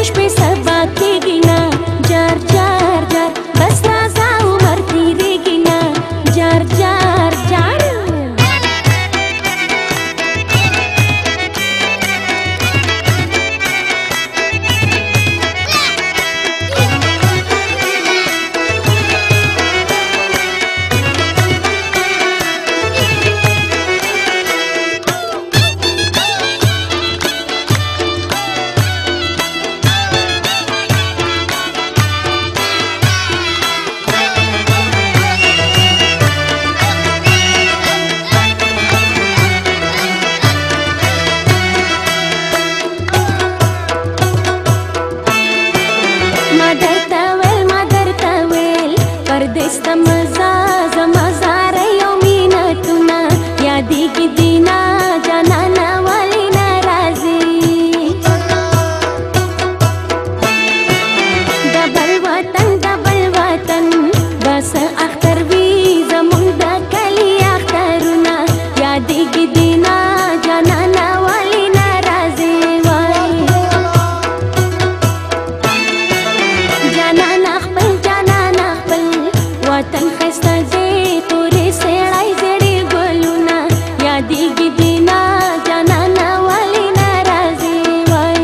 شپې سبا کېږي نه جار جار جار بس راځه عمر تېرېږي نه جار جار جار پردیس ته مزه زما زاره یو مینتونه یادېږي دینا جانانه ولې نه راځې د بل وطن بس اختر وي زمونږ د کلي اخترونه یادېږي دینا جانانه ولې نه راځې وای جانانه خپل وطن خسته دی تورې سړی زړې ګلونه یادېږي دینا جانانه ولې نه راځې وای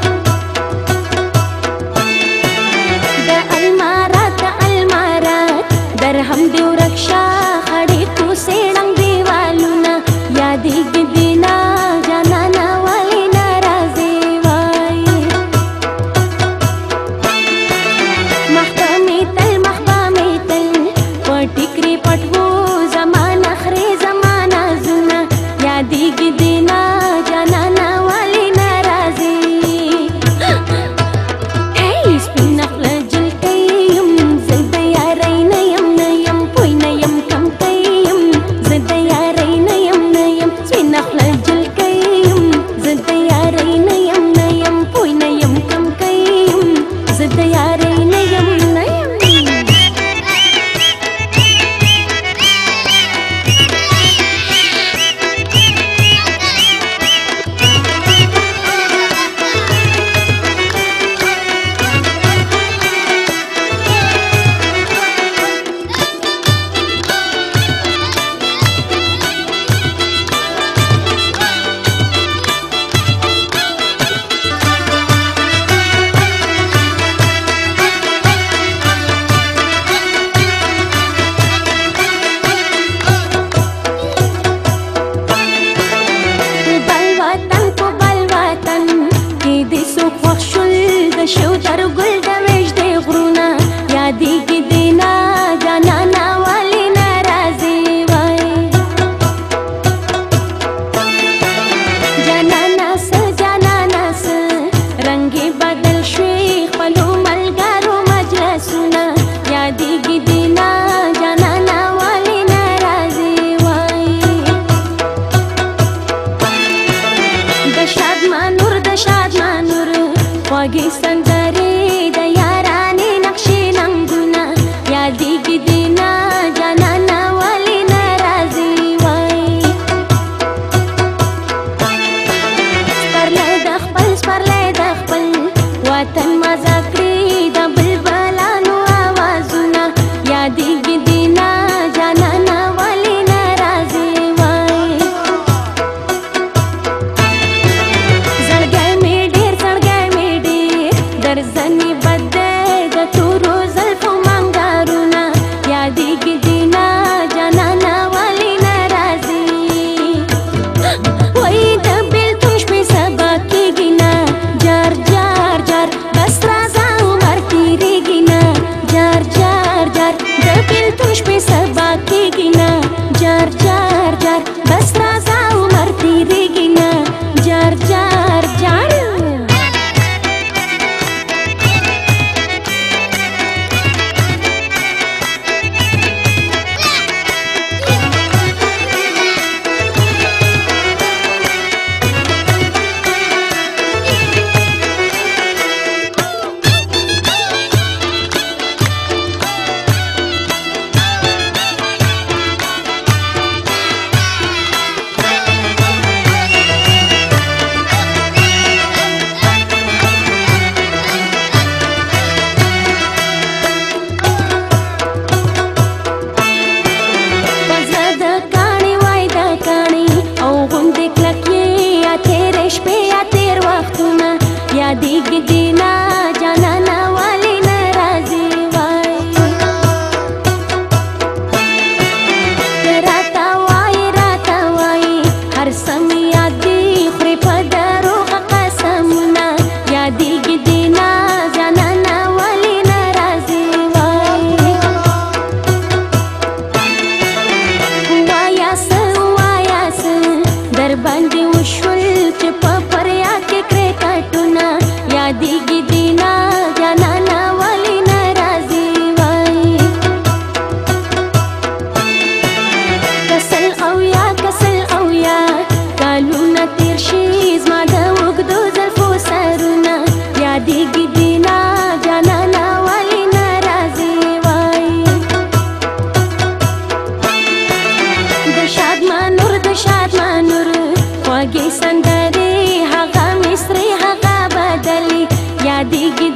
د المارات درهم دې ورک شه خړې کوڅې ړنګ دیوالونه یادېږي دینا جانانه ولې نه راځې وای ټیکری پټو زمانه خري زمانه زونه یادېږي دینا جانانه ولې نه راځې ای سپینه خوله جلکۍ یم زه د یارۍ نه یم پوی نه یم کمکی یم زه د یارۍ نه یم سپینه خوله جلکۍ یم زه د یارۍ نه یم پوی نه یم کمکی یم زه د یارۍ نه یم شو تر ګل د وجدې غرونه یادېږي دینا جانانه ولې نه راځې وای جانانه څه رنګ یې بدل شوې خپلو ملګرو مجلسونه یادېږي دینا جانانه ولې نه راځې وای د شادمانور خوږې سندرې د یارانې نقشې ننګونه یادېږي دینا جانانه ولې نه راځې وای سپرلی د خپل وطن مزه کړي د بلبلانو آوازونه یادېږي دینا جانانه ولې نه راځې وای زړګی مې ډېر درځنې بد د تورو زلفو منګارونه یادېږي دینا جانانه ولې نه راځې وای د بېلتون شپې سبا کېږي نه جار جار جار بس راځه عمر تېرېږي نه جار جار جار د بېلتون شپې سبا کېږي نه جار جار جار بس راځه عمر تېرېږي نه جار جار جار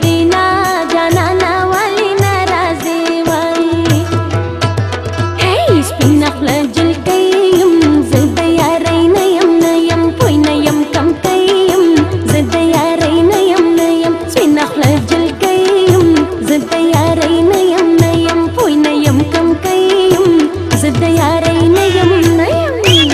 دینا جانانا والی ناراضي وای هی سپین خپله جلکۍ یم زه د یارۍ نه یم نه یم پوی نه یم کم کوي یم زه د یارۍ نه یم نه یم سپین خپله جلکۍ یم زه د یارۍ نه یم نه یم پوی نه یم کم کوي یم زه د یارۍ نه یم نه یم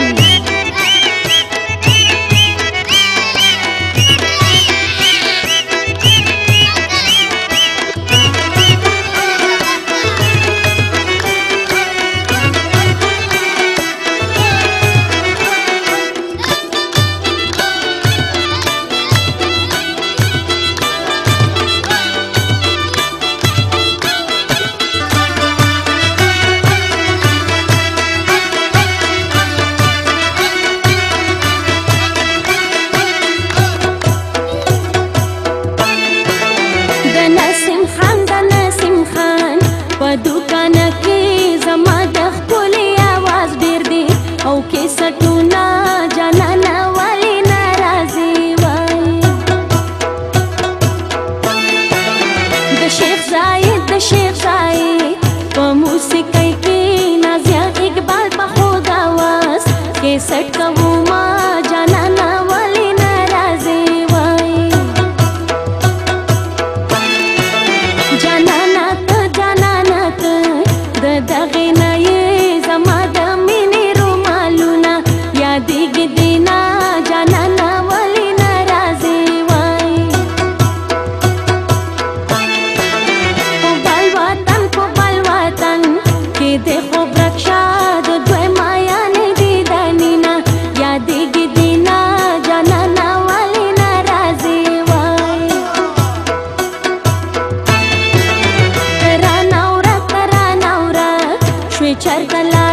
نسیم خان په دوکان کې زما د ښکلي اواز ډېر دی او کیسټونه جانانه ولې ناراضي وای د شیخ زاید په موسیقۍ کې نازیه اقبال په خوږ اواز کیسټ کومه جانانه ولې ناراضي وای جانانا ته د دغې نه یې زما د مینې رومالونه یادېږي دینا جانانا ولې ناراضي وای په بل وطن کې د خوب رکشا د دوی مایانې دیدنینا یادېږي دینا جانانا ولې ناراضي وای ترانه ورک شوې چرته